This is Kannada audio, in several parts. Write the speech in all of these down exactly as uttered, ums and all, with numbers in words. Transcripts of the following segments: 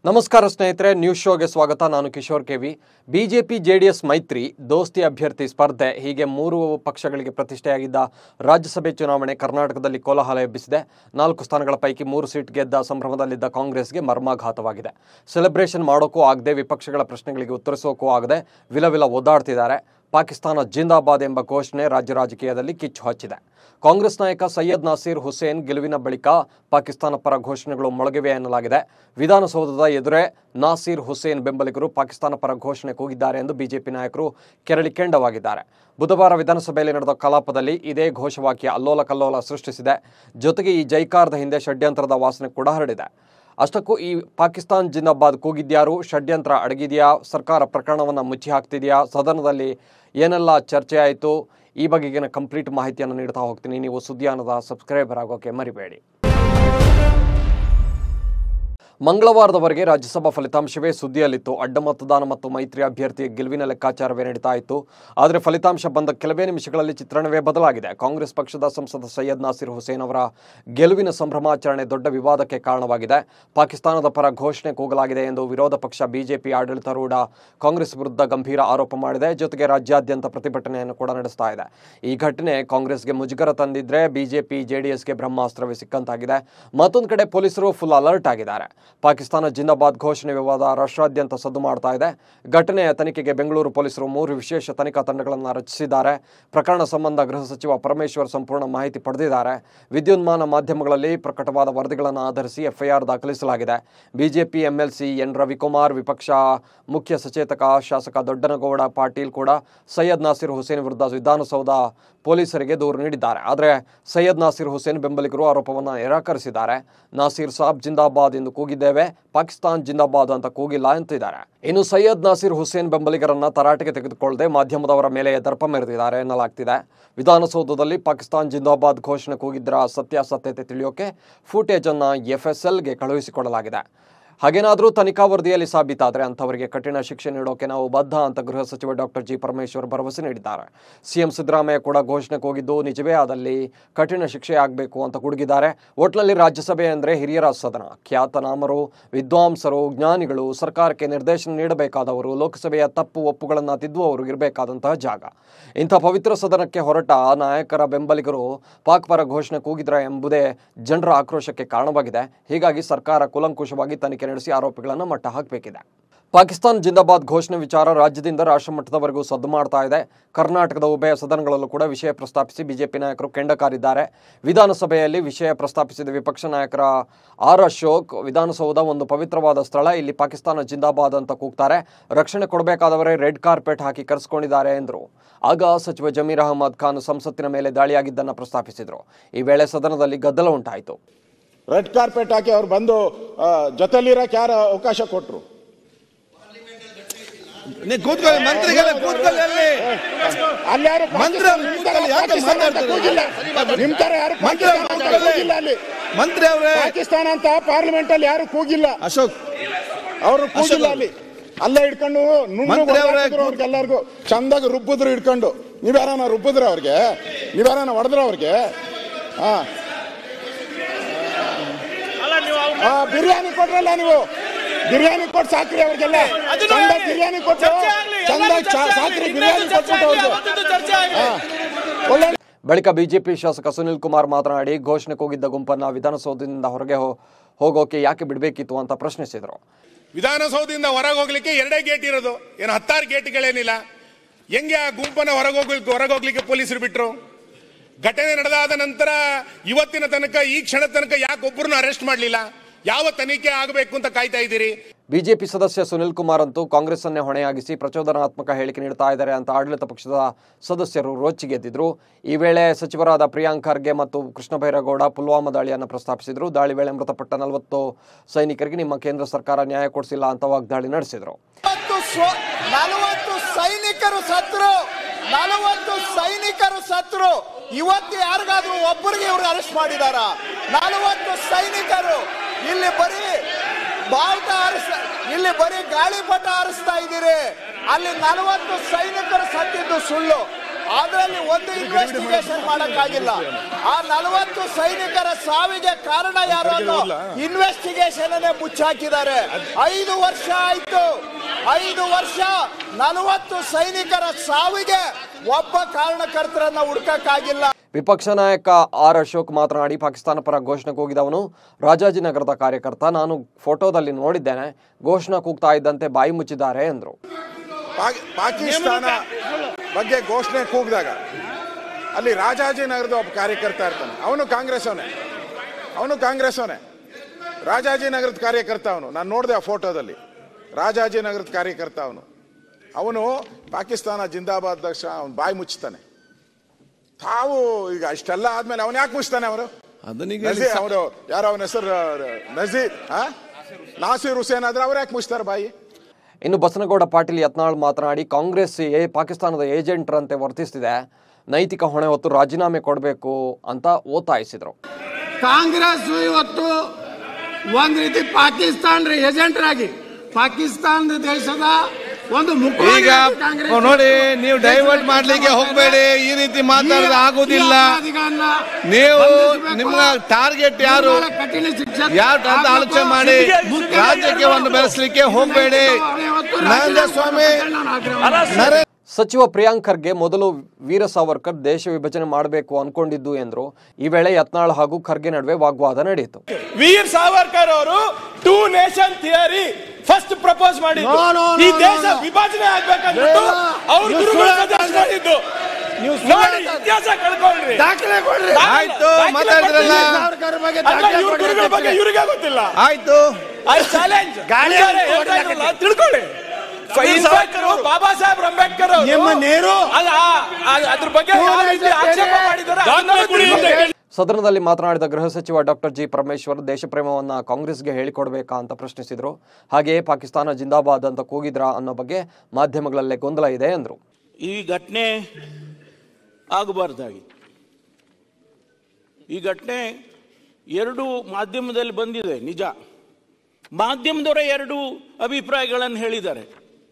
ನಮಸ್ಕಾರ ಸ್ನೇಹಿತರೆ, ನ್ಯೂಸ್ ಶೋಗೆ ಸ್ವಾಗತ. ನಾನು ಕಿಶೋರ್ ಕೆವಿ. ಬಿಜೆಪಿ ಜೆಡಿಎಸ್ ಮೈತ್ರಿ, ದೋಸ್ತಿ ಅಭ್ಯರ್ಥಿ ಸ್ಪರ್ಧೆ ಹೀಗೆ ಮೂರು ಪಕ್ಷಗಳಿಗೆ ಪ್ರತಿಷ್ಠೆಯಾಗಿದ್ದ ರಾಜ್ಯಸಭೆ ಚುನಾವಣೆ ಕರ್ನಾಟಕದಲ್ಲಿ ಕೋಲಾಹಲ ಎಬ್ಬಿಸಿದೆ. ನಾಲ್ಕು ಸ್ಥಾನಗಳ ಪೈಕಿ ಮೂರು ಸೀಟ್ ಗೆದ್ದ ಸಂಭ್ರಮದಲ್ಲಿದ್ದ ಕಾಂಗ್ರೆಸ್ಗೆ ಮರ್ಮಾಘಾತವಾಗಿದೆ. ಸೆಲೆಬ್ರೇಷನ್ ಮಾಡೋಕ್ಕೂ ಆಗದೆ, ವಿಪಕ್ಷಗಳ ಪ್ರಶ್ನೆಗಳಿಗೆ ಉತ್ತರಿಸೋಕ್ಕೂ ಆಗದೆ ವಿಲವಿಲ ಒದ್ದಾಡ್ತಿದ್ದಾರೆ. ಪಾಕಿಸ್ತಾನ ಜಿಂದಾಬಾದ್ ಎಂಬ ಘೋಷಣೆ ರಾಜ್ಯ ರಾಜಕೀಯದಲ್ಲಿ ಕಿಚ್ಚು ಹಚ್ಚಿದೆ. ಕಾಂಗ್ರೆಸ್ ನಾಯಕ ಸೈಯದ್ ನಾಸೀರ್ ಹುಸೇನ್ ಗೆಲುವಿನ ಬಳಿಕ ಪಾಕಿಸ್ತಾನ ಪರ ಘೋಷಣೆಗಳು ಮೊಳಗಿವೆ ಎನ್ನಲಾಗಿದೆ. ವಿಧಾನಸೌಧದ ಎದುರೇ ನಾಸೀರ್ ಹುಸೇನ್ ಬೆಂಬಲಿಗರು ಪಾಕಿಸ್ತಾನ ಪರ ಘೋಷಣೆ ಕೂಗಿದ್ದಾರೆ ಎಂದು ಬಿಜೆಪಿ ನಾಯಕರು ಕೆರಳಿ ಕೆಂಡವಾಗಿದ್ದಾರೆ. ಬುಧವಾರ ವಿಧಾನಸಭೆಯಲ್ಲಿ ನಡೆದ ಕಲಾಪದಲ್ಲಿ ಇದೇ ಘೋಷವಾಕ್ಯ ಅಲ್ಲೋಲ ಕಲ್ಲೋಲ ಸೃಷ್ಟಿಸಿದೆ. ಜೊತೆಗೆ ಈ ಜೈಕಾರದ ಹಿಂದೆ ಷಡ್ಯಂತ್ರದ ವಾಸನೆ ಕೂಡ ಹರಡಿದೆ. ಅಷ್ಟಕ್ಕೂ ಈ ಪಾಕಿಸ್ತಾನ್ ಜಿಂದಾಬಾದ್ ಕೂಗಿದ್ಯಾರು? ಷಡ್ಯಂತ್ರ ಅಡಗಿದೆಯಾ? ಸರ್ಕಾರ ಪ್ರಕರಣವನ್ನು ಮುಚ್ಚಿ ಹಾಕ್ತಿದೆಯಾ? ಸದನದಲ್ಲಿ ಏನೆಲ್ಲ ಚರ್ಚೆ ಆಯಿತು? ಈ ಬಗೆಗಿನ ಕಂಪ್ಲೀಟ್ ಮಾಹಿತಿಯನ್ನು ನೀಡ್ತಾ ಹೋಗ್ತೀನಿ. ನೀವು ಸುದ್ದಿಯಾನದ ಸಬ್ಸ್ಕ್ರೈಬರ್ ಆಗೋಕೆ ಮರಿಬೇಡಿ. ಮಂಗಳವಾರದವರೆಗೆ ರಾಜ್ಯಸಭಾ ಫಲಿತಾಂಶವೇ ಸುದ್ದಿಯಲ್ಲಿತ್ತು. ಅಡ್ಡ ಮತದಾನ ಮತ್ತು ಮೈತ್ರಿ ಅಭ್ಯರ್ಥಿಯ ಗೆಲುವಿನ ಲೆಕ್ಕಾಚಾರವೇ ನಡೀತಾ ಇತ್ತು. ಆದರೆ ಫಲಿತಾಂಶ ಬಂದ ಕೆಲವೇ ನಿಮಿಷಗಳಲ್ಲಿ ಚಿತ್ರಣವೇ ಬದಲಾಗಿದೆ. ಕಾಂಗ್ರೆಸ್ ಪಕ್ಷದ ಸಂಸದ ಸೈಯದ್ ನಾಸೀರ್ ಹುಸೇನ್ ಅವರ ಗೆಲುವಿನ ಸಂಭ್ರಮಾಚರಣೆ ದೊಡ್ಡ ವಿವಾದಕ್ಕೆ ಕಾರಣವಾಗಿದೆ. ಪಾಕಿಸ್ತಾನದ ಪರ ಘೋಷಣೆ ಕೂಗಲಾಗಿದೆ ಎಂದು ವಿರೋಧ ಪಕ್ಷ ಬಿಜೆಪಿ ಆಡಳಿತಾರೂಢ ಕಾಂಗ್ರೆಸ್ ವಿರುದ್ಧ ಗಂಭೀರ ಆರೋಪ ಮಾಡಿದೆ. ಜೊತೆಗೆ ರಾಜ್ಯಾದ್ಯಂತ ಪ್ರತಿಭಟನೆಯನ್ನು ಕೂಡ ನಡೆಸ್ತಾ ಇದೆ. ಈ ಘಟನೆ ಕಾಂಗ್ರೆಸ್ಗೆ ಮುಜುಗರ ತಂದಿದ್ರೆ ಬಿಜೆಪಿ ಜೆಡಿಎಸ್ಗೆ ಬ್ರಹ್ಮಾಸ್ತ್ರವೇ ಸಿಕ್ಕಂತಾಗಿದೆ. ಮತ್ತೊಂದು ಕಡೆ ಪೊಲೀಸರು ಫುಲ್ ಅಲರ್ಟ್ ಆಗಿದ್ದಾರೆ. ಪಾಕಿಸ್ತಾನ ಜಿಂದಾಬಾದ್ ಘೋಷಣೆ ವಿವಾದ ರಾಷ್ಟ್ರಾದ್ಯಂತ ಸದ್ದು ಮಾಡ್ತಾ ಇದೆ. ಘಟನೆಯ ತನಿಖೆಗೆ ಬೆಂಗಳೂರು ಪೊಲೀಸರು ಮೂರು ವಿಶೇಷ ತನಿಖಾ ತಂಡಗಳನ್ನು ರಚಿಸಿದ್ದಾರೆ. ಪ್ರಕರಣ ಸಂಬಂಧ ಗೃಹ ಸಚಿವ ಪರಮೇಶ್ವರ್ ಸಂಪೂರ್ಣ ಮಾಹಿತಿ ಪಡೆದಿದ್ದಾರೆ. ವಿದ್ಯುನ್ಮಾನ ಮಾಧ್ಯಮಗಳಲ್ಲಿ ಪ್ರಕಟವಾದ ವರದಿಗಳನ್ನು ಆಧರಿಸಿ ಎಫ್ಐಆರ್ ದಾಖಲಿಸಲಾಗಿದೆ. ಬಿಜೆಪಿ ಎಂಎಲ್ಸಿ ಎನ್ ರವಿಕುಮಾರ್, ವಿಪಕ್ಷ ಮುಖ್ಯ ಸಚೇತಕ ಶಾಸಕ ದೊಡ್ಡನಗೌಡ ಪಾಟೀಲ್ ಕೂಡ ಸೈಯದ್ ನಾಸೀರ್ ಹುಸೇನ್ ವಿರುದ್ಧ ವಿಧಾನಸೌಧ ಪೊಲೀಸರಿಗೆ ದೂರು ನೀಡಿದ್ದಾರೆ. ಆದರೆ ಸೈಯದ್ ನಾಸೀರ್ ಹುಸೇನ್ ಬೆಂಬಲಿಗರು ಆರೋಪವನ್ನು ನಿರಾಕರಿಸಿದ್ದಾರೆ. ನಾಸೀರ್ ಸಾಬ್ ಜಿಂದಾಬಾದ್ ಎಂದು ಕೂಗಿದ್ದೇವೆ, ಪಾಕಿಸ್ತಾನ್ ಜಿಂದಾಬಾದ್ ಅಂತ ಕೂಗಿಲ್ಲ ಅಂತಿದ್ದಾರೆ. ಇನ್ನು ಸೈಯದ್ ನಾಸೀರ್ ಹುಸೇನ್ ಬೆಂಬಲಿಗರನ್ನ ತರಾಟೆಗೆ ತೆಗೆದುಕೊಳ್ಳದೆ ಮಾಧ್ಯಮದವರ ಮೇಲೆ ದರ್ಪ ಮೆರೆದಿದ್ದಾರೆ ಎನ್ನಲಾಗ್ತಿದೆ. ವಿಧಾನಸೌಧದಲ್ಲಿ ಪಾಕಿಸ್ತಾನ್ ಜಿಂದಾಬಾದ್ ಘೋಷಣೆ ಕೂಗಿದ್ದರ ಸತ್ಯಾಸತ್ಯತೆ ತಿಳಿಯೋಕೆ ಫುಟೇಜ್ ಅನ್ನ ಎಫ್ಎಸ್ಎಲ್ಗೆ ಕಳುಹಿಸಿಕೊಡಲಾಗಿದೆ. ಹಾಗೇನಾದರೂ ತನಿಖಾ ವರದಿಯಲ್ಲಿ ಸಾಬೀತಾದರೆ ಅಂಥವರಿಗೆ ಕಠಿಣ ಶಿಕ್ಷೆ ನೀಡೋಕೆ ನಾವು ಬದ್ಧ ಅಂತ ಗೃಹ ಸಚಿವ ಡಾಕ್ಟರ್ ಜಿ ಪರಮೇಶ್ವರ್ ಭರವಸೆ ನೀಡಿದ್ದಾರೆ. ಸಿಎಂ ಸಿದ್ದರಾಮಯ್ಯ ಕೂಡ ಘೋಷಣೆ ಕೂಗಿದ್ದು ನಿಜವೇ ಆದಲ್ಲಿ ಕಠಿಣ ಶಿಕ್ಷೆ ಆಗಬೇಕು ಅಂತ ಗುಡುಗಿದ್ದಾರೆ. ಒಟ್ನಲ್ಲಿ ರಾಜ್ಯಸಭೆ ಅಂದರೆ ಹಿರಿಯರ ಸದನ. ಖ್ಯಾತನಾಮರು, ವಿದ್ವಾಂಸರು, ಜ್ಞಾನಿಗಳು, ಸರ್ಕಾರಕ್ಕೆ ನಿರ್ದೇಶನ ನೀಡಬೇಕಾದವರು, ಲೋಕಸಭೆಯ ತಪ್ಪು ಒಪ್ಪುಗಳನ್ನು ತಿದ್ದುವವರು ಇರಬೇಕಾದಂತಹ ಜಾಗ. ಇಂಥ ಪವಿತ್ರ ಸದನಕ್ಕೆ ಹೊರಟ ನಾಯಕರ ಬೆಂಬಲಿಗರು ಪಾಕ್ ಪರ ಘೋಷಣೆ ಕೂಗಿದ್ರ ಎಂಬುದೇ ಜನರ ಆಕ್ರೋಶಕ್ಕೆ ಕಾರಣವಾಗಿದೆ. ಹೀಗಾಗಿ ಸರ್ಕಾರ ಕೂಲಂಕುಷವಾಗಿ ತನಿಖೆ ನಡೆಸಿ ಆರೋಪಿಗಳನ್ನು ಮಟ್ಟ ಹಾಕಬೇಕಿದೆ. ಪಾಕಿಸ್ತಾನ್ ಜಿಂದಾಬಾದ್ ಘೋಷಣೆ ವಿಚಾರ ರಾಜ್ಯದಿಂದ ರಾಷ್ಟ್ರ ಮಟ್ಟದವರೆಗೂ ಸದ್ದು ಮಾಡ್ತಾ ಇದೆ. ಕರ್ನಾಟಕದ ಉಭಯ ಸದನಗಳಲ್ಲೂ ಕೂಡ ವಿಷಯ ಪ್ರಸ್ತಾಪಿಸಿ ಬಿಜೆಪಿ ನಾಯಕರು ಕೆಂಡ ಕಾರಿದ್ದಾರೆ. ವಿಧಾನಸಭೆಯಲ್ಲಿ ವಿಷಯ ಪ್ರಸ್ತಾಪಿಸಿದ ವಿಪಕ್ಷ ನಾಯಕರ ಆರ್ ಅಶೋಕ್, ವಿಧಾನಸೌಧ ಒಂದು ಪವಿತ್ರವಾದ ಸ್ಥಳ, ಇಲ್ಲಿ ಪಾಕಿಸ್ತಾನ ಜಿಂದಾಬಾದ್ ಅಂತ ಕೂಗ್ತಾರೆ, ರಕ್ಷಣೆ ಕೊಡಬೇಕಾದವರೇ ರೆಡ್ ಕಾರ್ಪೆಟ್ ಹಾಕಿ ಕರೆಸಿಕೊಂಡಿದ್ದಾರೆ ಎಂದರು. ಆಗ ಸಚಿವ ಜಮೀರ್ ಅಹಮದ್ ಖಾನ್ ಸಂಸತ್ತಿನ ಮೇಲೆ ದಾಳಿಯಾಗಿದ್ದನ್ನು ಪ್ರಸ್ತಾಪಿಸಿದರು. ಈ ವೇಳೆ ಸದನದಲ್ಲಿ ಗದ್ದಲ ಉಂಟಾಯಿತು. ರೆಡ್ ಕಾರ್ಪೆಟ್ ಹಾಕಿ ಅವ್ರು ಬಂದು ಜೊತೆಲಿರಕ್ಕೆ ಯಾರು ಅವಕಾಶ ಕೊಟ್ಟರು? ಪಾಕಿಸ್ತಾನ ಅಂತ ಪಾರ್ಲಿಮೆಂಟ್ ಅಲ್ಲಿ ಯಾರು ಕೂಗಿಲ್ಲ. ಅಶೋಕ್ ಅವರು ಕೂಗಿಲ್ಲ. ಅಲ್ಲಿ ಅಲ್ಲೇ ಹಿಡ್ಕೊಂಡು ಅವ್ರಿಗೆಲ್ಲರಿಗೂ ಚಂದಾಗ ರುಬ್ಬಿದ್ರು ಹಿಡ್ಕೊಂಡು. ನೀವ್ಯಾರನ ರುಬ್ಬಿದ್ರ ಅವ್ರಿಗೆ? ನೀವ್ಯಾರನ ಹೊಡೆದ್ರ ಅವ್ರಿಗೆ? ಹಾ ಬಿರಿಯಾನಿ ಕೊಟ್ರಲ್ಲ ನೀವು, ಬಿರಿಯಾನಿ ಕೊಟ್ಟು ಸಾಕ್ರಿ ಅವ್ರಿಗೆಲ್ಲ. ಚಂದ ಬಿರಿಯಾನಿ ಕೊಟ್ಟು ಚಂದ ಸಾಕ್ರಿ, ಬಿರಿಯಾನಿ ಕೊಟ್ಬಿಟ್ಟು ಒಳ್ಳೆ. ಬಳಿಕ ಬಿಜೆಪಿ ಶಾಸಕ ಸುನಿಲ್ ಕುಮಾರ್ ಮಾತನಾಡಿ, ಘೋಷಣೆ ಕೂಗಿದ್ದ ಗುಂಪನ್ನ ವಿಧಾನಸೌಧದಿಂದ ಹೊರಗೆ ಹೋಗೋಕೆ ಯಾಕೆ ಬಿಡಬೇಕಿತ್ತು ಅಂತ ಪ್ರಶ್ನಿಸಿದರು. ವಿಧಾನಸೌಧದಿಂದ ಹೊರಗೆ ಹೋಗ್ಲಿಕ್ಕೆ ಎರಡೇ ಗೇಟ್ ಇರೋದು, ಏನು ಹತ್ತಾರು ಗೇಟ್ಗಳೇನಿಲ್ಲ. ಹೆಂಗೆ ಆ ಗುಂಪನ್ನ ಹೊರಗೆ ಹೋಗ್ಲಿಕ್ಕೆ ಹೊರಗೆ ಹೋಗ್ಲಿಕ್ಕೆ ಪೊಲೀಸರು ಬಿಟ್ರು? ಘಟನೆ ನಡೆದಾದ ನಂತರ ಇವತ್ತಿನ ತನಕ, ಈ ಕ್ಷಣ ತನಕ ಯಾಕೆ ಒಬ್ಬರನ್ನು ಅರೆಸ್ಟ್ ಮಾಡಲಿಲ್ಲ? ಯಾವ ತನಿಖೆ ಆಗಬೇಕು ಅಂತ ಕಾಯ್ತಾ ಇದ್ದೀರಿ? ಬಿಜೆಪಿ ಸದಸ್ಯ ಸುನಿಲ್ ಕುಮಾರ್ ಅಂತೂ ಕಾಂಗ್ರೆಸ್ ಅನ್ನೇ ಹೊಣೆಯಾಗಿಸಿ ಪ್ರಚೋದನಾತ್ಮಕ ಹೇಳಿಕೆ ನೀಡ್ತಾ ಇದ್ದಾರೆ ಅಂತ ಆಡಳಿತ ಪಕ್ಷದ ಸದಸ್ಯರು ರೋಚಿಗೆದ್ದಿದ್ರು. ಈ ವೇಳೆ ಸಚಿವರಾದ ಪ್ರಿಯಾಂಕ್ ಖರ್ಗೆ ಮತ್ತು ಕೃಷ್ಣ ಬೈರೇಗೌಡ ಪುಲ್ವಾಮಾ ದಾಳಿಯನ್ನು ಪ್ರಸ್ತಾಪಿಸಿದರು. ದಾಳಿ ವೇಳೆ ಮೃತಪಟ್ಟ ನಲವತ್ತು ಸೈನಿಕರಿಗೆ ನಿಮ್ಮ ಕೇಂದ್ರ ಸರ್ಕಾರ ನ್ಯಾಯ ಕೊಡಿಸಿಲ್ಲ ಅಂತ ವಾಗ್ದಾಳಿ ನಡೆಸಿದರು. ನಲವತ್ತು ಸೈನಿಕರು ಸತ್ರು, ನಲವತ್ತು ಸೈನಿಕರು ಸತ್ರು. ಇವತ್ತು ಯಾರಿಗಾದ್ರೂ ಒಬ್ಬರಿಗೆ ಇವರು ಅರೆಸ್ಟ್ ಮಾಡಿದಾರ? ನಲವತ್ತು ಸೈನಿಕರು. ಇಲ್ಲಿ ಬರೀ ಬಾವುಟ ಹಾರಿಸ್ತಾ, ಇಲ್ಲಿ ಬರೀ ಗಾಳಿಪಟ ಹಾರಿಸ್ತಾ ಇದ್ದೀರಿ. ಅಲ್ಲಿ ನಲವತ್ತು ಸೈನಿಕರು ಸತ್ತಿದ್ದು ಸುಳ್ಳು. ಅದರಲ್ಲಿ ಒಂದು ಇನ್ವೆಸ್ಟಿಗೇಷನ್ ಮಾಡಕ್ಕಾಗಿಲ್ಲ. ಆ ನಲವತ್ತು ಸೈನಿಕರ ಸಾವಿಗೆ ಕಾರಣ ಯಾರು ಅನ್ನೋ ಇನ್ವೆಸ್ಟಿಗೇಷನ್ ಅನ್ನೇ ಮುಚ್ಚಾಕಿದ್ದಾರೆ. ಐದು ವರ್ಷ ಆಯ್ತು, ಐದು ವರ್ಷ ನಲವತ್ತು ಸೈನಿಕರ ಸಾವಿಗೆ ಒಬ್ಬ ಕಾರಣಕರ್ತರನ್ನ ಹುಡುಕಕ್ಕಾಗಿಲ್ಲ. ವಿಪಕ್ಷ ನಾಯಕ ಆರ್ ಅಶೋಕ್ ಮಾತನಾಡಿ, ಪಾಕಿಸ್ತಾನ ಪರ ಘೋಷಣೆ ಕೂಗಿದವನು ರಾಜಾಜಿನಗರದ ಕಾರ್ಯಕರ್ತ. ನಾನು ಫೋಟೋದಲ್ಲಿ ನೋಡಿದ್ದೇನೆ. ಘೋಷಣೆ ಕೂಗ್ತಾ ಇದ್ದಂತೆ ಬಾಯಿ ಮುಚ್ಚಿದ್ದಾರೆ ಎಂದರು. ಪಾಕಿಸ್ತಾನ ಬಗ್ಗೆ ಘೋಷಣೆ ಕೂಗಿದಾಗ ಅಲ್ಲಿ ರಾಜಾಜಿನಗರದ ಒಬ್ಬ ಕಾರ್ಯಕರ್ತ ಇರ್ತಾನೆ. ಅವನು ಕಾಂಗ್ರೆಸ್ ಅವನೇ ಅವನು ಕಾಂಗ್ರೆಸ್ ಅವನೇ ರಾಜಾಜಿನಗರದ ಕಾರ್ಯಕರ್ತ ಅವನು. ನಾನು ನೋಡಿದೆ ಆ ಫೋಟೋದಲ್ಲಿ. ರಾಜಾಜಿನಗರದ ಕಾರ್ಯಕರ್ತ ಅವನು ಅವನು ಪಾಕಿಸ್ತಾನ ಜಿಂದಾಬಾದ್ ದಕ್ಷ ಅವನು ಬಾಯಿ ಮುಚ್ಚುತ್ತಾನೆ. ತಾವು ಈಗ ಇಷ್ಟೆಲ್ಲ ಆದ್ಮೇಲೆ ಅವನು ಯಾಕೆ ಮುಚ್ತಾನೆ? ಅವರು ಅವರು ಯಾರೋ ಅವನ ಹೆಸರು ನಜೀರ್ ನಾಸೀರ್ ಹುಸೇನ್ ಆದ್ರೆ ಅವ್ರು ಯಾಕೆ ಮುಚ್ತಾರೆ ಬಾಯಿ? ಇನ್ನು ಬಸನಗೌಡ ಪಾಟೀಲ್ ಯತ್ನಾಳ್ ಮಾತನಾಡಿ, ಕಾಂಗ್ರೆಸ್ ಎ ಪಾಕಿಸ್ತಾನದ ಏಜೆಂಟ್ರಂತೆ ವರ್ತಿಸ್ತಿದೆ, ನೈತಿಕ ಹೊಣೆ ಹೊತ್ತು ರಾಜೀನಾಮೆ ಕೊಡಬೇಕು ಅಂತ ಒತ್ತಾಯಿಸಿದರು. ಕಾಂಗ್ರೆಸ್ ಇವತ್ತು ಒಂದ್ ರೀತಿ ಪಾಕಿಸ್ತಾನ ಏಜೆಂಟ್ರಾಗಿ ಪಾಕಿಸ್ತಾನ ದೇಶದ ಒಂದು ಈಗ ನೋಡಿ, ನೀವು ಡೈವರ್ಟ್ ಮಾಡ್ಲಿಕ್ಕೆ ಹೋಗಬೇಡಿ. ಈ ರೀತಿ ಮಾತಾಡೋದು ಆಗುದಿಲ್ಲ. ನೀವು ನಿಮ್ಮ ಟಾರ್ಗೆಟ್ ಯಾರು ಯಾರು ಅಂತ ಆಲೋಚನೆ ಮಾಡಿ ರಾಜ್ಯಕ್ಕೆ ಒಂದು ಬೆಳೆಸಲಿಕ್ಕೆ ಹೋಗಬೇಡಿ. ನರೇಂದ್ರ ಸ್ವಾಮಿ ಸಚಿವ ಪ್ರಿಯಾಂಕ್ ಖರ್ಗೆ ಮೊದಲು ವೀರ ಸಾವರ್ಕರ್ ದೇಶ ವಿಭಜನೆ ಮಾಡಬೇಕು ಅನ್ಕೊಂಡಿದ್ದು ಎಂದ್ರು. ಈ ವೇಳೆ ಯತ್ನಾಳ್ ಹಾಗೂ ಖರ್ಗೆ ನಡುವೆ ವಾಗ್ವಾದ ನಡೆಯಿತು. ವೀರ್ ಸಾವರ್ಕರ್ ಅವರು two nation theory first propose ಮಾಡಿದ್ದು, ಈ ದೇಶ ವಿಭಜನೆ ಆಗ್ಬೇಕಂದ್ಬಿಟ್ಟು ಅವ್ರ ಗುರುಗಳು ಸಜೆಸ್ಟ್ ಮಾಡಿದ್ದು. ನೋಡಿ, ಇತಿಹಾಸ ಕಳ್ಕೊಂಡ್ರಿ, ದಾಖಲೆ ಕೊಡ್ರಿ. ಆಯ್ತು, ಮಾತಾಡಿದ್ರಲ್ಲ, ಇವ್ರ ಗುರುಗಳ ಬಗ್ಗೆ ಇವ್ರಿಗೆ ಗೊತ್ತಿಲ್ಲ. ಆಯ್ತು, ಐ ಚಾಲೆಂಜ್ ತಿಳ್ಕೊಳ್ಳಿ. ಬಾಬಾ ಸಾಹೇಬ್ ಅಂಬೇಡ್ಕರ್ ನೆಹರು ಅದ್ರ ಬಗ್ಗೆ ಆಕ್ಷೇಪ ಮಾಡಿದ್ದಾರೆ. ಸದನದಲ್ಲಿ ಮಾತನಾಡಿದ ಗೃಹ ಸಚಿವ ಡಾಕ್ಟರ್ ಜಿ ಪರಮೇಶ್ವರ್, ದೇಶಪ್ರೇಮವನ್ನ ಕಾಂಗ್ರೆಸ್ಗೆ ಹೇಳಿಕೊಡ್ಬೇಕಾ ಅಂತ ಪ್ರಶ್ನಿಸಿದ್ರು. ಹಾಗೆಯೇ ಪಾಕಿಸ್ತಾನ ಜಿಂದಾಬಾದ್ ಅಂತ ಕೂಗಿದ್ರಾ ಅನ್ನೋ ಬಗ್ಗೆ ಮಾಧ್ಯಮಗಳಲ್ಲೇ ಗೊಂದಲ ಇದೆ ಎಂದರು. ಈ ಘಟನೆ ಆಗಬಾರ್ದಾಗಿತ್ತು. ಈ ಘಟನೆ ಎರಡು ಮಾಧ್ಯಮದಲ್ಲಿ ಬಂದಿದೆ, ನಿಜ. ಮಾಧ್ಯಮದವರ ಎರಡು ಅಭಿಪ್ರಾಯಗಳನ್ನು ಹೇಳಿದ್ದಾರೆ.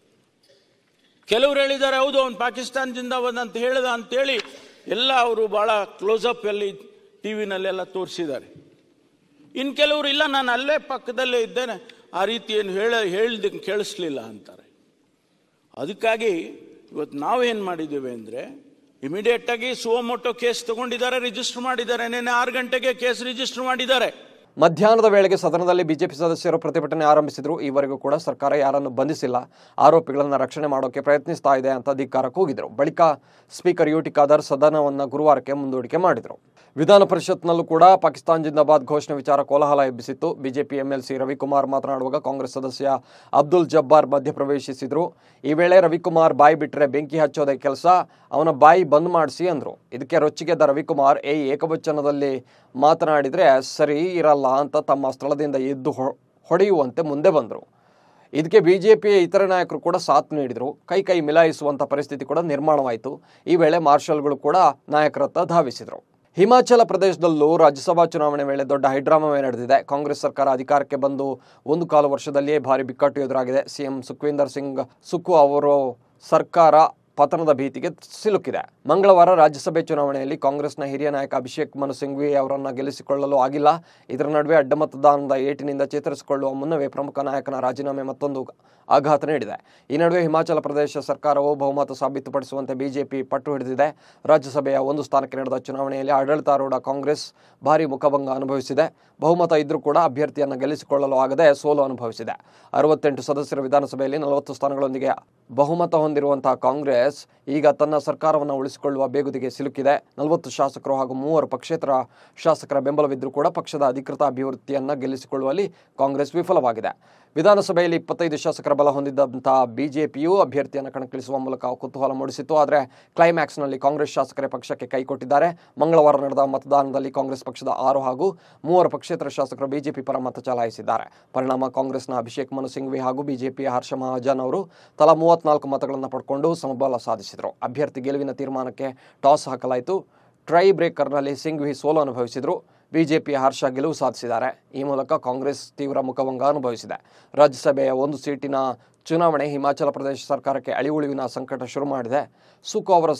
ಕೆಲವರು ಹೇಳಿದ್ದಾರೆ ಹೌದು ಅವನು ಪಾಕಿಸ್ತಾನ ಜಿಂದಾಬಾದ್ ಅಂತ ಹೇಳಿದ ಅಂತೇಳಿ ಎಲ್ಲ ಅವರು ಭಾಳ ಕ್ಲೋಸಪ್ ಅಲ್ಲಿ ಟಿ ವಿನಲ್ಲೆಲ್ಲ ತೋರಿಸಿದ್ದಾರೆ. ಇನ್ನು ಕೆಲವರು ಇಲ್ಲ, ನಾನು ಅಲ್ಲೇ ಪಕ್ಕದಲ್ಲೇ ಇದ್ದೇನೆ, ಆ ರೀತಿ ಏನು ಹೇಳ ಹೇಳ್ದ ಕೇಳಿಸ್ಲಿಲ್ಲ ಅಂತಾರೆ. ಅದಕ್ಕಾಗಿ ಇವತ್ತು ನಾವೇನು ಮಾಡಿದ್ದೇವೆ ಅಂದರೆ, ಇಮಿಡಿಯೇಟಾಗಿ ಸುವಮೋಟೋ ಕೇಸ್ ತಗೊಂಡಿದ್ದಾರೆ, ರಿಜಿಸ್ಟರ್ ಮಾಡಿದ್ದಾರೆ. ನೆನ್ನೆ ಆರು ಗಂಟೆಗೆ ಕೇಸ್ ರಿಜಿಸ್ಟರ್ ಮಾಡಿದ್ದಾರೆ. ಮಧ್ಯಾಹ್ನದ ವೇಳೆಗೆ ಸದನದಲ್ಲಿ ಬಿಜೆಪಿ ಸದಸ್ಯರು ಪ್ರತಿಭಟನೆ ಆರಂಭಿಸಿದ್ರು. ಈವರೆಗೂ ಕೂಡ ಸರ್ಕಾರ ಯಾರನ್ನು ಬಂಧಿಸಿಲ್ಲ, ಆರೋಪಿಗಳನ್ನು ರಕ್ಷಣೆ ಮಾಡೋಕೆ ಪ್ರಯತ್ನಿಸ್ತಾ ಇದೆ ಅಂತ ಧಿಕ್ಕಾರ ಕೂಗಿದ್ರು. ಬಳಿಕ ಸ್ಪೀಕರ್ ಯು ಟಿ ಖಾದರ್ ಸದನವನ್ನು ಗುರುವಾರಕ್ಕೆ ಮುಂದೂಡಿಕೆ ಮಾಡಿದರು. ವಿಧಾನ ಪರಿಷತ್ನಲ್ಲೂ ಕೂಡ ಪಾಕಿಸ್ತಾನ ಜಿಂದಾಬಾದ್ ಘೋಷಣೆ ವಿಚಾರ ಕೋಲಾಹಲ ಎಬ್ಬಿಸಿತ್ತು. ಬಿಜೆಪಿ ಎಂಎಲ್ಸಿ ರವಿಕುಮಾರ್ ಮಾತನಾಡುವಾಗ ಕಾಂಗ್ರೆಸ್ ಸದಸ್ಯ ಅಬ್ದುಲ್ ಜಬ್ಬಾರ್ ಮಧ್ಯಪ್ರವೇಶಿಸಿದ್ರು. ಈ ವೇಳೆ ರವಿಕುಮಾರ್ ಬಾಯಿ ಬಿಟ್ಟರೆ ಬೆಂಕಿ ಹಚ್ಚೋದೇ ಕೆಲಸ, ಅವನ ಬಾಯಿ ಬಂದ್ ಮಾಡಿಸಿ ಅಂದ್ರು. ಇದಕ್ಕೆ ರೊಚ್ಚಿಗೆದ್ದ ರವಿಕುಮಾರ್, ಏ ಏಕವಚನದಲ್ಲಿ ಮಾತನಾಡಿದ್ರೆ ಸರಿ ಇರಲ್ಲ ಅಂತ ತಮ್ಮ ಸ್ಥಳದಿಂದ ಎದ್ದು ಹೊಡೆಯುವಂತೆ ಮುಂದೆ ಬಂದರು. ಇದಕ್ಕೆ ಬಿಜೆಪಿಯ ಇತರ ನಾಯಕರು ಕೂಡ ಸಾಥ್ ನೀಡಿದರು. ಕೈ ಕೈ ಮಿಲಾಯಿಸುವಂಥ ಪರಿಸ್ಥಿತಿ ಕೂಡ ನಿರ್ಮಾಣವಾಯಿತು. ಈ ವೇಳೆ ಮಾರ್ಷಲ್ಗಳು ಕೂಡ ನಾಯಕರತ್ತ ಧಾವಿಸಿದರು. ಹಿಮಾಚಲ ಪ್ರದೇಶದಲ್ಲೂ ರಾಜ್ಯಸಭಾ ಚುನಾವಣೆ ವೇಳೆ ದೊಡ್ಡ ಹೈಡ್ರಾಮವೇ ನಡೆದಿದೆ. ಕಾಂಗ್ರೆಸ್ ಸರ್ಕಾರ ಅಧಿಕಾರಕ್ಕೆ ಬಂದು ಒಂದು ಕಾಲು ವರ್ಷದಲ್ಲಿಯೇ ಭಾರಿ ಬಿಕ್ಕಟ್ಟು ಎದುರಾಗಿದೆ. ಸಿಎಂ ಸುಖ್ವೀಂದರ್ ಸಿಂಗ್ ಸುಕ್ಕು ಅವರು ಸರ್ಕಾರ ಪತನದ ಭೀತಿಗೆ ಸಿಲುಕಿದೆ. ಮಂಗಳವಾರ ರಾಜ್ಯಸಭೆ ಚುನಾವಣೆಯಲ್ಲಿ ಕಾಂಗ್ರೆಸ್ನ ಹಿರಿಯ ನಾಯಕ ಅಭಿಷೇಕ್ ಮನು ಸಿಂಘ್ವಿ ಅವರನ್ನು ಗೆಲ್ಲಿಸಿಕೊಳ್ಳಲು ಆಗಿಲ್ಲ. ಇದರ ನಡುವೆ ಅಡ್ಡ ಮತದಾನದ ಏಟಿನಿಂದ ಚೇತರಿಸಿಕೊಳ್ಳುವ ಮುನ್ನವೇ ಪ್ರಮುಖ ನಾಯಕನ ರಾಜೀನಾಮೆ ಮತ್ತೊಂದು ಆಘಾತ ನೀಡಿದೆ. ಈ ನಡುವೆ ಹಿಮಾಚಲ ಪ್ರದೇಶ ಸರ್ಕಾರವು ಬಹುಮತ ಸಾಬೀತುಪಡಿಸುವಂತೆ ಬಿಜೆಪಿ ಪಟ್ಟು ಹಿಡಿದಿದೆ. ರಾಜ್ಯಸಭೆಯ ಒಂದು ಸ್ಥಾನಕ್ಕೆ ನಡೆದ ಚುನಾವಣೆಯಲ್ಲಿ ಆಡಳಿತಾರೂಢ ಕಾಂಗ್ರೆಸ್ ಭಾರಿ ಮುಖಭಂಗ ಅನುಭವಿಸಿದೆ. ಬಹುಮತ ಇದ್ರೂ ಕೂಡ ಅಭ್ಯರ್ಥಿಯನ್ನು ಗೆಲ್ಲಿಸಿಕೊಳ್ಳಲು ಆಗದೆ ಸೋಲು ಅನುಭವಿಸಿದೆ. ಅರವತ್ತೆಂಟು ಸದಸ್ಯರ ವಿಧಾನಸಭೆಯಲ್ಲಿ ನಲವತ್ತು ಸ್ಥಾನಗಳೊಂದಿಗೆ ಬಹುಮತ ಹೊಂದಿರುವಂತಹ ಕಾಂಗ್ರೆಸ್ ಈಗ ತನ್ನ ಸರ್ಕಾರವನ್ನು ಉಳಿಸಿಕೊಳ್ಳುವ ಬೇಗುದಿಗೆ ಸಿಲುಕಿದೆ. ನಲವತ್ತು ಶಾಸಕರು ಹಾಗೂ ಮೂವರು ಪಕ್ಷೇತರ ಶಾಸಕರ ಬೆಂಬಲವಿದ್ದರೂ ಕೂಡ ಪಕ್ಷದ ಅಧಿಕೃತ ಅಭಿವೃದ್ಧಿಯನ್ನು ಗೆಲ್ಲಿಸಿಕೊಳ್ಳುವಲ್ಲಿ ಕಾಂಗ್ರೆಸ್ ವಿಫಲವಾಗಿದೆ. ವಿಧಾನಸಭೆಯಲ್ಲಿ ಇಪ್ಪತ್ತೈದು ಶಾಸಕರ ಬಲ ಹೊಂದಿದ್ದಂತಹ ಬಿಜೆಪಿಯು ಅಭ್ಯರ್ಥಿಯನ್ನು ಕಣಕ್ಕಿಳಿಸುವ ಮೂಲಕ ಕುತೂಹಲ ಮೂಡಿಸಿತ್ತು. ಆದರೆ ಕ್ಲೈಮ್ಯಾಕ್ಸ್ನಲ್ಲಿ ಕಾಂಗ್ರೆಸ್ ಶಾಸಕರೇ ಪಕ್ಷಕ್ಕೆ ಕೈಕೊಟ್ಟಿದ್ದಾರೆ. ಮಂಗಳವಾರ ನಡೆದ ಮತದಾನದಲ್ಲಿ ಕಾಂಗ್ರೆಸ್ ಪಕ್ಷದ ಆರು ಹಾಗೂ ಮೂವರು ಪಕ್ಷೇತರ ಶಾಸಕರು ಬಿಜೆಪಿ ಪರ ಮತ ಚಲಾಯಿಸಿದ್ದಾರೆ. ಪರಿಣಾಮ ಕಾಂಗ್ರೆಸ್ನ ಅಭಿಷೇಕ್ ಮನು ಸಿಂಘ್ವಿ ಹಾಗೂ ಬಿಜೆಪಿಯ ಹರ್ಷ ಮಹಾಜನ್ ಅವರು ತಲಾ ಮೂವತ್ನಾಲ್ಕು ಮತಗಳನ್ನು ಪಡ್ಕೊಂಡು ಸಮಬಲ ಸಾಧಿಸಿದರು. ಅಭ್ಯರ್ಥಿ ಗೆಲುವಿನ ತೀರ್ಮಾನಕ್ಕೆ ಟಾಸ್ ಹಾಕಲಾಯಿತು. ಟ್ರೈ ಬ್ರೇಕರ್ನಲ್ಲಿ ಸಿಂಘ್ವಿ ಸೋಲು ಅನುಭವಿಸಿದರು. ಬಿಜೆಪಿಯ ಹರ್ಷ ಗೆಲುವು ಸಾಧಿಸಿದ್ದಾರೆ. ಈ ಮೂಲಕ ಕಾಂಗ್ರೆಸ್ ತೀವ್ರ ಮುಖಭಂಗ ಅನುಭವಿಸಿದೆ. ರಾಜ್ಯಸಭೆಯ ಒಂದು ಸೀಟಿನ ಚುನಾವಣೆ ಹಿಮಾಚಲ ಪ್ರದೇಶ ಸರ್ಕಾರಕ್ಕೆ ಅಳಿವುಳಿವಿನ ಸಂಕಟ ಶುರು ಮಾಡಿದೆ. ಸುಕ್ಕು ಅವರ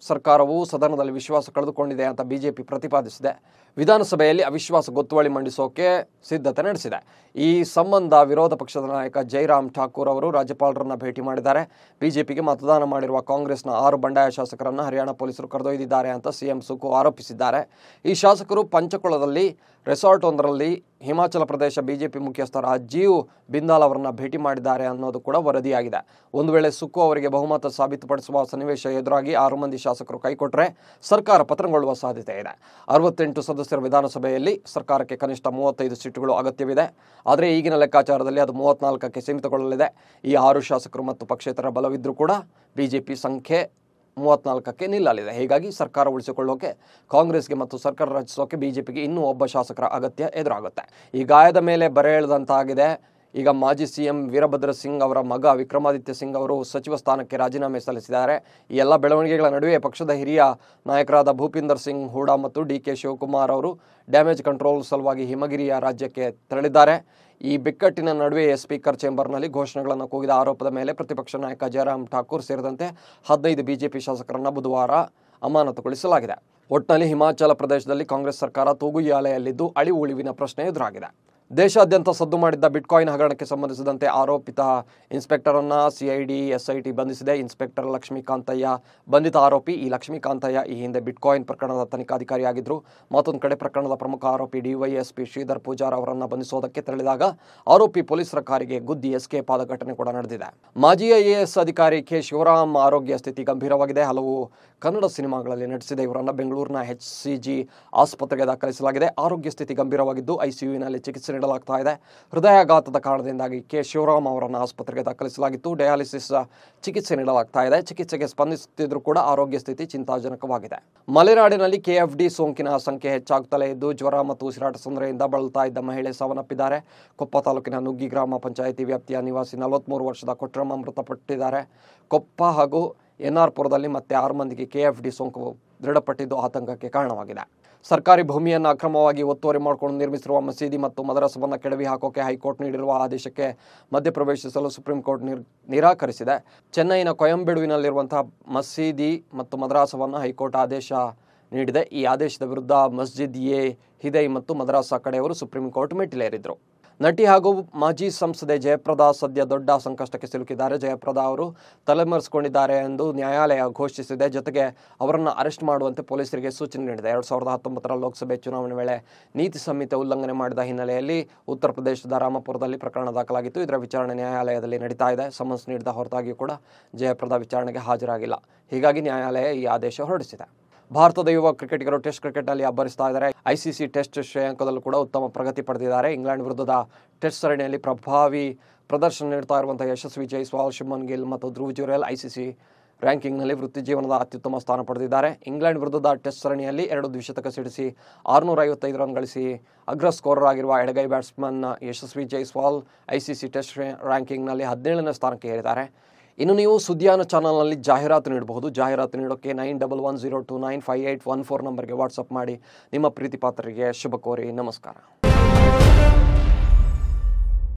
ಸರ್ಕಾರವು ಸದನದಲ್ಲಿ ವಿಶ್ವಾಸ ಕಳೆದುಕೊಂಡಿದೆ ಅಂತ ಬಿಜೆಪಿ ಪ್ರತಿಪಾದಿಸಿದೆ. ವಿಧಾನಸಭೆಯಲ್ಲಿ ಅವಿಶ್ವಾಸ ಗೊತ್ತುವಳಿ ಮಂಡಿಸೋಕೆ ಸಿದ್ಧತೆ ನಡೆಸಿದೆ. ಈ ಸಂಬಂಧ ವಿರೋಧ ಪಕ್ಷದ ನಾಯಕ ಜೈರಾಮ್ ಠಾಕೂರ್ ಅವರು ರಾಜ್ಯಪಾಲರನ್ನ ಭೇಟಿ ಮಾಡಿದ್ದಾರೆ. ಬಿಜೆಪಿಗೆ ಮತದಾನ ಮಾಡಿರುವ ಕಾಂಗ್ರೆಸ್ನ ಆರು ಬಂಡಾಯ ಶಾಸಕರನ್ನು ಹರಿಯಾಣ ಪೊಲೀಸರು ಕರೆದೊಯ್ದಿದ್ದಾರೆ ಅಂತ ಸಿಎಂ ಸುಕು ಆರೋಪಿಸಿದ್ದಾರೆ. ಈ ಶಾಸಕರು ಪಂಚಕುಳದಲ್ಲಿ ರೆಸಾರ್ಟ್ ಒಂದರಲ್ಲಿ ಹಿಮಾಚಲ ಪ್ರದೇಶ ಬಿಜೆಪಿ ಮುಖ್ಯಸ್ಥ ರಾಜೀವ್ ಬಿಂದಾಲ್ ಅವರನ್ನ ಭೇಟಿ ಮಾಡಿದ್ದಾರೆ ಅನ್ನೋದು ಕೂಡ ವರದಿಯಾಗಿದೆ. ಒಂದು ವೇಳೆ ಸುಕ್ಕು ಅವರಿಗೆ ಬಹುಮತ ಸಾಬೀತುಪಡಿಸುವ ಸನ್ನಿವೇಶ ಎದುರಾಗಿ ಆರು ಮಂದಿ ಶಾಸಕರು ಕೈಕೊಟ್ಟರೆ ಸರ್ಕಾರ ಪತನಗೊಳ್ಳುವ ಸಾಧ್ಯತೆ ಇದೆ. ಅರವತ್ತೆಂಟು ಸದಸ್ಯರ ವಿಧಾನಸಭೆಯಲ್ಲಿ ಸರ್ಕಾರಕ್ಕೆ ಕನಿಷ್ಠ ಮೂವತ್ತೈದು ಸೀಟುಗಳು ಅಗತ್ಯವಿದೆ. ಆದರೆ ಈಗಿನ ಲೆಕ್ಕಾಚಾರದಲ್ಲಿ ಅದು ಮೂವತ್ನಾಲ್ಕಕ್ಕೆ ಸೀಮಿತಗೊಳ್ಳಲಿದೆ. ಈ ಆರು ಶಾಸಕರು ಮತ್ತು ಪಕ್ಷೇತರ ಬಲವಿದ್ರೂ ಕೂಡ ಬಿಜೆಪಿ ಸಂಖ್ಯೆ ಮೂವತ್ನಾಲ್ಕಕ್ಕೆ ನಿಲ್ಲಲಿದೆ. ಹೀಗಾಗಿ ಸರ್ಕಾರ ಉಳಿಸಿಕೊಳ್ಳೋಕೆ ಕಾಂಗ್ರೆಸ್ಗೆ ಮತ್ತು ಸರ್ಕಾರ ರಚಿಸೋಕೆ ಬಿಜೆಪಿಗೆ ಇನ್ನೂ ಒಬ್ಬ ಶಾಸಕರ ಅಗತ್ಯ ಎದುರಾಗುತ್ತೆ. ಈ ಗಾಯದ ಮೇಲೆ ಬರೆ ಎಳೆದಂತಾಗಿದೆ. ಈಗ ಮಾಜಿ ಸಿಎಂ ವೀರಭದ್ರ ಸಿಂಗ್ ಅವರ ಮಗ ವಿಕ್ರಮಾದಿತ್ಯ ಸಿಂಗ್ ಅವರು ಸಚಿವ ಸ್ಥಾನಕ್ಕೆ ರಾಜೀನಾಮೆ ಸಲ್ಲಿಸಿದ್ದಾರೆ. ಈ ಎಲ್ಲ ಬೆಳವಣಿಗೆಗಳ ನಡುವೆ ಪಕ್ಷದ ಹಿರಿಯ ನಾಯಕರಾದ ಭೂಪಿಂದರ್ ಸಿಂಗ್ ಹೂಡಾ ಮತ್ತು ಡಿ ಕೆ ಶಿವಕುಮಾರ್ ಅವರು ಡ್ಯಾಮೇಜ್ ಕಂಟ್ರೋಲ್ ಸಲುವಾಗಿ ಹಿಮಗಿರಿಯ ರಾಜ್ಯಕ್ಕೆ ತೆರಳಿದ್ದಾರೆ. ಈ ಬಿಕ್ಕಟ್ಟಿನ ನಡುವೆ ಸ್ಪೀಕರ್ ಚೇಂಬರ್ನಲ್ಲಿ ಘೋಷಣೆಗಳನ್ನು ಕೂಗಿದ ಆರೋಪದ ಮೇಲೆ ಪ್ರತಿಪಕ್ಷ ನಾಯಕ ಜಯರಾಮ್ ಠಾಕೂರ್ ಸೇರಿದಂತೆ ಹದಿನೈದು ಬಿಜೆಪಿ ಶಾಸಕರನ್ನು ಬುಧವಾರ ಅಮಾನತುಗೊಳಿಸಲಾಗಿದೆ. ಒಟ್ಟಿನಲ್ಲಿ ಹಿಮಾಚಲ ಪ್ರದೇಶದಲ್ಲಿ ಕಾಂಗ್ರೆಸ್ ಸರ್ಕಾರ ತೂಗುಯ್ಯಾಲೆಯಲ್ಲಿದ್ದು ಅಳಿವು ಉಳಿವಿನ ಪ್ರಶ್ನೆ ಎದುರಾಗಿದೆ. ದೇಶಾದ್ಯಂತ ಸದ್ದು ಮಾಡಿದ್ದ ಬಿಟ್ಕಾಯಿನ್ ಹಗರಣಕ್ಕೆ ಸಂಬಂಧಿಸಿದಂತೆ ಆರೋಪಿತ ಇನ್ಸ್ಪೆಕ್ಟರ್ ಅನ್ನ ಸಿಐಡಿ ಎಸ್ಐಟಿ ಬಂಧಿಸಿದೆ. ಇನ್ಸ್ಪೆಕ್ಟರ್ ಲಕ್ಷ್ಮೀಕಾಂತಯ್ಯ ಬಂಧಿತ ಆರೋಪಿ. ಈ ಲಕ್ಷ್ಮೀಕಾಂತಯ್ಯ ಈ ಹಿಂದೆ ಬಿಟ್ಕಾಯಿನ್ ಪ್ರಕರಣದ ತನಿಖಾಧಿಕಾರಿಯಾಗಿದ್ದರು. ಮತ್ತೊಂದು ಕಡೆ ಪ್ರಕರಣದ ಪ್ರಮುಖ ಆರೋಪಿ ಡಿವೈಎಸ್ಪಿ ಶ್ರೀಧರ್ ಪೂಜಾರ್ ಅವರನ್ನ ಬಂಧಿಸೋದಕ್ಕೆ ತೆರಳಿದಾಗ ಆರೋಪಿ ಪೊಲೀಸರ ಕಾರಿಗೆ ಗುದ್ದಿ ಎಸ್ಕೇಪ್ ಆದ ಘಟನೆ ಕೂಡ ನಡೆದಿದೆ. ಮಾಜಿ ಐಎಎಸ್ ಅಧಿಕಾರಿ ಕೆ ಶಿವರಾಮ್ ಆರೋಗ್ಯ ಸ್ಥಿತಿ ಗಂಭೀರವಾಗಿದೆ. ಹಲವು ಕನ್ನಡ ಸಿನಿಮಾಗಳಲ್ಲಿ ನಟಿಸಿದ ಇವರನ್ನ ಬೆಂಗಳೂರಿನ ಎಚ್ ಸಿ ಜಿ ಆಸ್ಪತ್ರೆಗೆ ದಾಖಲಿಸಲಾಗಿದೆ. ಆರೋಗ್ಯ ಸ್ಥಿತಿ ಗಂಭೀರವಾಗಿದ್ದು ಐಸಿಯುವಿನಲ್ಲಿ ಚಿಕಿತ್ಸೆ ನೀಡಲಾಗ್ತಾ ಇದೆ. ಹೃದಯಾಘಾತದ ಕಾರಣದಿಂದಾಗಿ ಕೆ ಶಿವರಾಮ್ ಅವರನ್ನು ಆಸ್ಪತ್ರೆಗೆ ದಾಖಲಿಸಲಾಗಿತ್ತು. ಡಯಾಲಿಸಿಸ್ ಚಿಕಿತ್ಸೆ ನೀಡಲಾಗ್ತಾ ಇದೆ. ಚಿಕಿತ್ಸೆಗೆ ಸ್ಪಂದಿಸುತ್ತಿದ್ದರೂ ಕೂಡ ಆರೋಗ್ಯ ಸ್ಥಿತಿ ಚಿಂತಾಜನಕವಾಗಿದೆ. ಮಲೆನಾಡಿನಲ್ಲಿ ಕೆಎಫ್ಡಿ ಸೋಂಕಿನ ಸಂಖ್ಯೆ ಹೆಚ್ಚಾಗುತ್ತಲೇ ಇದ್ದು ಜ್ವರ ಮತ್ತು ಉಸಿರಾಟ ತೊಂದರೆಯಿಂದ ಬಳಲ್ತಾ ಇದ್ದ ಮಹಿಳೆ ಸಾವನ್ನಪ್ಪಿದ್ದಾರೆ. ಕೊಪ್ಪ ತಾಲೂಕಿನ ನುಗ್ಗಿ ಗ್ರಾಮ ಪಂಚಾಯಿತಿ ವ್ಯಾಪ್ತಿಯ ನಿವಾಸಿ ನಲವತ್ಮೂರು ವರ್ಷದ ಕೊಟ್ರಮ್ಮ ಮೃತಪಟ್ಟಿದ್ದಾರೆ. ಕೊಪ್ಪ ಹಾಗೂ ಎನ್ಆರ್ ಪುರದಲ್ಲಿ ಮತ್ತೆ ಆರು ಮಂದಿಗೆ ಕೆಎಫ್ಡಿ ಸೋಂಕು ದೃಢಪಟ್ಟಿದ್ದು ಆತಂಕಕ್ಕೆ ಕಾರಣವಾಗಿದೆ. ಸರ್ಕಾರಿ ಭೂಮಿಯನ್ನು ಅಕ್ರಮವಾಗಿ ಒತ್ತುವರಿ ಮಾಡಿಕೊಂಡು ನಿರ್ಮಿಸಿರುವ ಮಸೀದಿ ಮತ್ತು ಮದರಸವನ್ನು ಕೆಡವಿ ಹಾಕೋಕೆ ಹೈಕೋರ್ಟ್ ನೀಡಿರುವ ಆದೇಶಕ್ಕೆ ಮಧ್ಯಪ್ರವೇಶಿಸಲು ಸುಪ್ರೀಂ ಕೋರ್ಟ್ ನಿರಾಕರಿಸಿದೆ. ಚೆನ್ನೈನ ಕೊಯಂಬೆಡುವಿನಲ್ಲಿರುವಂತಹ ಮಸೀದಿ ಮತ್ತು ಮದರಸವನ್ನು ಹೈಕೋರ್ಟ್ ಆದೇಶ ನೀಡಿದೆ. ಈ ಆದೇಶದ ವಿರುದ್ಧ ಮಸ್ಜಿದ್ ಎ ಹಿದೈ ಮತ್ತು ಮದರಸಾ ಕಡೆಯವರು ಸುಪ್ರೀಂ ಕೋರ್ಟ್ ಮೆಟ್ಟಿಲೇರಿದ್ರು. ನಟಿ ಹಾಗೂ ಮಾಜಿ ಸಂಸದೆ ಜಯಪ್ರದಾ ಸದ್ಯ ದೊಡ್ಡ ಸಂಕಷ್ಟಕ್ಕೆ ಸಿಲುಕಿದ್ದಾರೆ. ಜಯಪ್ರದಾ ಅವರು ತಲೆಮರೆಸಿಕೊಂಡಿದ್ದಾರೆ ಎಂದು ನ್ಯಾಯಾಲಯ ಘೋಷಿಸಿದೆ. ಜೊತೆಗೆ ಅವರನ್ನು ಅರೆಸ್ಟ್ ಮಾಡುವಂತೆ ಪೊಲೀಸರಿಗೆ ಸೂಚನೆ ನೀಡಿದೆ. ಎರಡ್ ಸಾವಿರದ ಹತ್ತೊಂಬತ್ತರ ಲೋಕಸಭೆ ಚುನಾವಣೆ ವೇಳೆ ನೀತಿ ಸಂಹಿತೆ ಉಲ್ಲಂಘನೆ ಮಾಡಿದ ಹಿನ್ನೆಲೆಯಲ್ಲಿ ಉತ್ತರ ಪ್ರದೇಶದ ರಾಮಪುರದಲ್ಲಿ ಪ್ರಕರಣ ದಾಖಲಾಗಿತ್ತು. ಇದರ ವಿಚಾರಣೆ ನ್ಯಾಯಾಲಯದಲ್ಲಿ ನಡೀತಾ ಇದೆ. ಸಮನ್ಸ್ ನೀಡಿದ ಹೊರತಾಗಿಯೂ ಕೂಡ ಜಯಪ್ರದಾ ವಿಚಾರಣೆಗೆ ಹಾಜರಾಗಿಲ್ಲ. ಹೀಗಾಗಿ ನ್ಯಾಯಾಲಯ ಈ ಆದೇಶ ಹೊರಡಿಸಿದೆ. ಭಾರತದ ಯುವ ಕ್ರಿಕೆಟಿಗರು ಟೆಸ್ಟ್ ಕ್ರಿಕೆಟ್ನಲ್ಲಿ ಅಬ್ಬರಿಸ್ತಾ ಇದ್ದಾರೆ. ಐಸಿಸಿ ಟೆಸ್ಟ್ ಶ್ರೇಯಾಂಕದಲ್ಲೂ ಕೂಡ ಉತ್ತಮ ಪ್ರಗತಿ ಪಡೆದಿದ್ದಾರೆ. ಇಂಗ್ಲೆಂಡ್ ವಿರುದ್ಧದ ಟೆಸ್ಟ್ ಸರಣಿಯಲ್ಲಿ ಪ್ರಭಾವಿ ಪ್ರದರ್ಶನ ನೀಡ್ತಾ ಇರುವಂತಹ ಯಶಸ್ವಿ ಜೈಸ್ವಾಲ್, ಶುಭ್ಮನ್ ಗಿಲ್ ಮತ್ತು ಧ್ರುವ್ ಜುರೇಲ್ ಐಸಿಸಿ ರ್ಯಾಂಕಿಂಗ್ನಲ್ಲಿ ವೃತ್ತಿ ಜೀವನದ ಅತ್ಯುತ್ತಮ ಸ್ಥಾನ ಪಡೆದಿದ್ದಾರೆ. ಇಂಗ್ಲೆಂಡ್ ವಿರುದ್ಧದ ಟೆಸ್ಟ್ ಸರಣಿಯಲ್ಲಿ ಎರಡು ದ್ವಿಶತಕ ಸಿಡಿಸಿ ಆರುನೂರ ಐವತ್ತೈದು ರನ್ ಗಳಿಸಿ ಅಗ್ರ ಸ್ಕೋರರ್ ಆಗಿರುವ ಎಡಗೈ batsman Yashasvi Jaiswal ICC test ರ್ಯಾಂಕಿಂಗ್ನಲ್ಲಿ ಹದಿನೇಳನೇ ಸ್ಥಾನಕ್ಕೆ ಏರಿದ್ದಾರೆ. ಇನ್ನು ನೀವು ಸುದ್ದಿಯಾನ ಚಾನಲ್ನಲ್ಲಿ ಜಾಹೀರಾತು ನೀಡಬಹುದು. ಜಾಹೀರಾತು ನೀಡೋಕ್ಕೆ nine double one zero two nine five eight one four ನಂಬರ್ಗೆ ವಾಟ್ಸಪ್ ಮಾಡಿ. ನಿಮ್ಮ ಪ್ರೀತಿ ಪಾತ್ರರಿಗೆ ಶುಭ ಕೋರಿ. ನಮಸ್ಕಾರ.